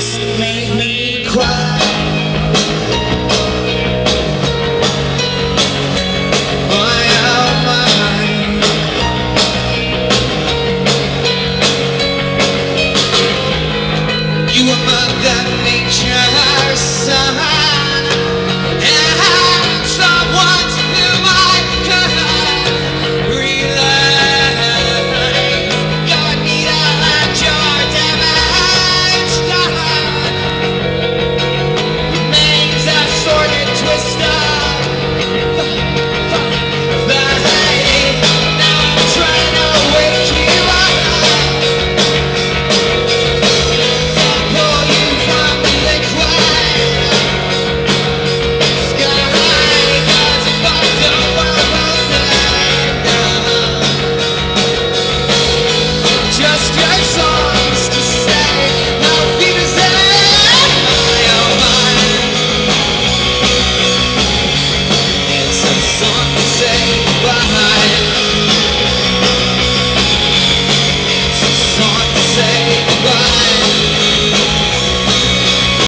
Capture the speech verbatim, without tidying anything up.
just make me cry. You are Mother Nature's son, and someone to whom I could relay your needle and your damage done remains a sordid twist of the hate. Now I'm trying to wake you up. Say bye.